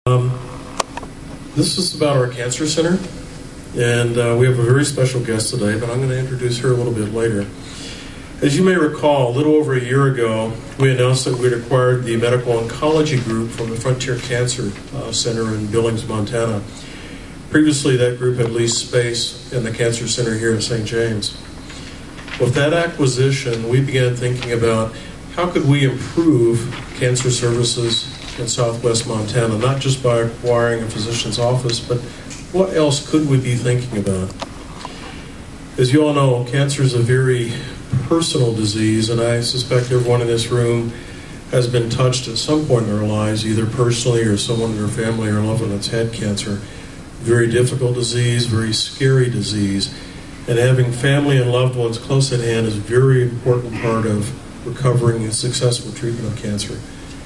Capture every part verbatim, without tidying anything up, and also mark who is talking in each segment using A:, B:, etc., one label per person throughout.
A: Um, this is about our cancer center, and uh, we have a very special guest today, but I'm going to introduce her a little bit later. As you may recall, a little over a year ago, we announced that we'd acquired the medical oncology group from the Frontier Cancer uh, Center in Billings, Montana. Previously, that group had leased space in the cancer center here in Saint James. With that acquisition, we began thinking about how could we improve cancer services in southwest Montana, not just by acquiring a physician's office, but what else could we be thinking about? As you all know, cancer is a very personal disease, and I suspect everyone in this room has been touched at some point in their lives, either personally or someone in their family or loved one that's had cancer. Very difficult disease, very scary disease, and having family and loved ones close at hand is a very important part of recovering and successful treatment of cancer.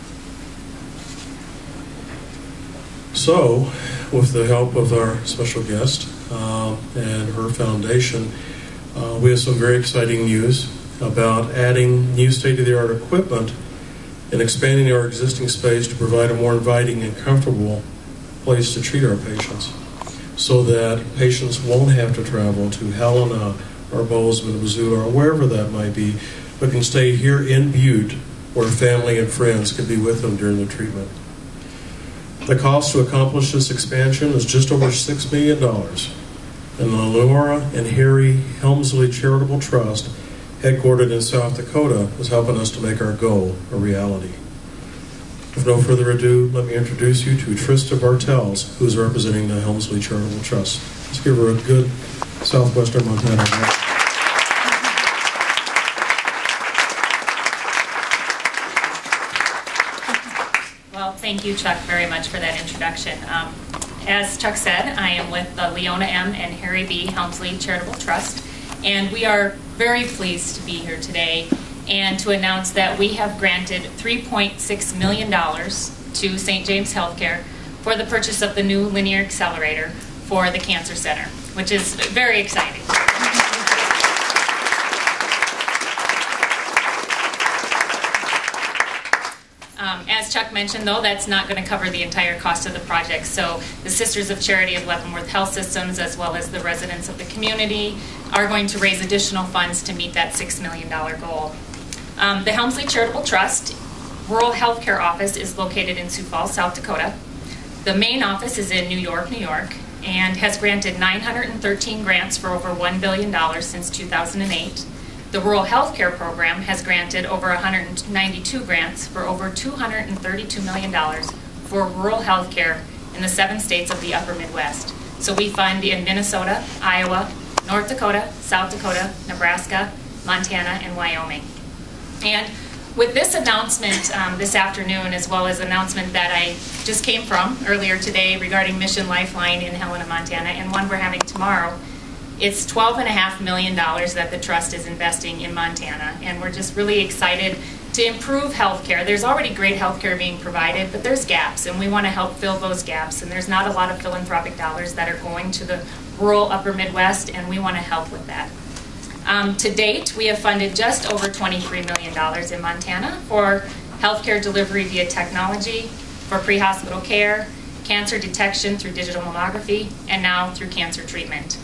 A: So, with the help of our special guest uh, and her foundation, uh, we have some very exciting news about adding new state-of-the-art equipment and expanding our existing space to provide a more inviting and comfortable place to treat our patients, so that patients won't have to travel to Helena or Bozeman, Missoula, or wherever that might be, but can stay here in Butte where family and friends can be with them during the treatment. The cost to accomplish this expansion is just over six million dollars, and the Laura and Harry Helmsley Charitable Trust, headquartered in South Dakota, is helping us to make our goal a reality. With no further ado, let me introduce you to Trista Bartels, who is representing the Helmsley Charitable Trust. Let's give her a good Southwestern Montana.
B: Well, thank you, Chuck, very much for that introduction. Um, as Chuck said, I am with the Leona M. and Harry B. Helmsley Charitable Trust, and we are very pleased to be here today and to announce that we have granted three point six million dollars to Saint James Healthcare for the purchase of the new linear accelerator for the Cancer Center, which is very exciting. Um, as Chuck mentioned, though, that's not going to cover the entire cost of the project. So the Sisters of Charity of Leavenworth Health Systems, as well as the residents of the community, are going to raise additional funds to meet that six million dollar goal. Um, the Helmsley Charitable Trust Rural Healthcare Office is located in Sioux Falls, South Dakota. The main office is in New York, New York, and has granted nine hundred thirteen grants for over one billion dollars since two thousand eight. The Rural Healthcare Program has granted over one hundred ninety-two grants for over two hundred thirty-two million dollars for rural healthcare in the seven states of the upper Midwest. So we fund in Minnesota, Iowa, North Dakota, South Dakota, Nebraska, Montana, and Wyoming. And with this announcement um, this afternoon, as well as an announcement that I just came from earlier today regarding Mission Lifeline in Helena, Montana, and one we're having tomorrow, it's twelve point five million dollars that the Trust is investing in Montana, and we're just really excited to improve healthcare. There's already great healthcare being provided, but there's gaps, and we want to help fill those gaps, and there's not a lot of philanthropic dollars that are going to the rural upper Midwest, and we want to help with that. Um, to date, we have funded just over twenty-three million dollars in Montana for healthcare delivery via technology, for pre-hospital care, cancer detection through digital mammography, and now through cancer treatment.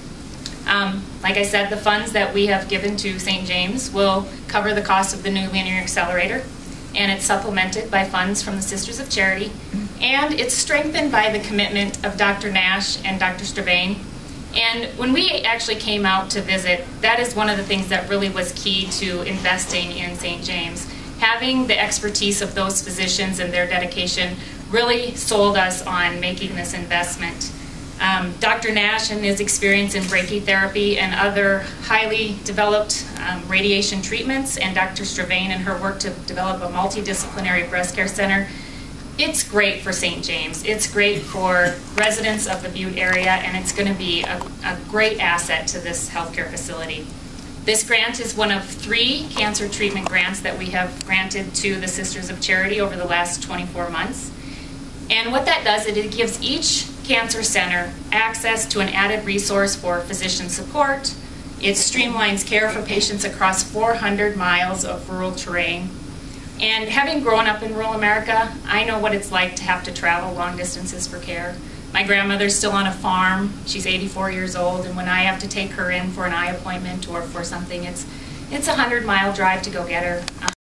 B: Um, like I said, the funds that we have given to Saint James will cover the cost of the new linear accelerator, and it's supplemented by funds from the Sisters of Charity, and it's strengthened by the commitment of Doctor Nash and Doctor Stravain. And when we actually came out to visit, that is one of the things that really was key to investing in Saint James. Having the expertise of those physicians and their dedication really sold us on making this investment. Um, Doctor Nash and his experience in brachytherapy and other highly developed um, radiation treatments, and Doctor Stravain and her work to develop a multidisciplinary breast care center, it's great for Saint James. It's great for residents of the Butte area, and it's going to be a, a great asset to this healthcare facility. This grant is one of three cancer treatment grants that we have granted to the Sisters of Charity over the last twenty-four months. And what that does is it gives each cancer center access to an added resource for physician support. It streamlines care for patients across four hundred miles of rural terrain. And having grown up in rural America, I know what it's like to have to travel long distances for care. My grandmother's still on a farm. She's eighty-four years old, and when I have to take her in for an eye appointment or for something, it's it's a hundred mile drive to go get her, a